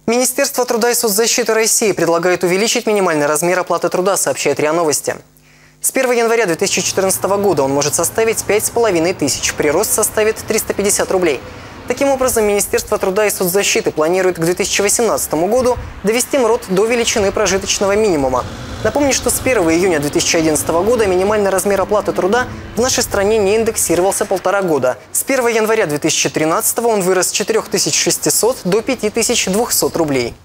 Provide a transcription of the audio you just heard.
Министерство труда и соцзащиты России предлагает увеличить минимальный размер оплаты труда, сообщает РИА Новости. С 1 января 2014 года он может составить 5500, прирост составит 350 рублей. Таким образом, Министерство труда и соцзащиты планирует к 2018 году довести МРОТ до величины прожиточного минимума. Напомню, что с 1 июня 2011 года минимальный размер оплаты труда в нашей стране не индексировался 1,5 года. С 1 января 2013 он вырос с 4600 до 5200 рублей.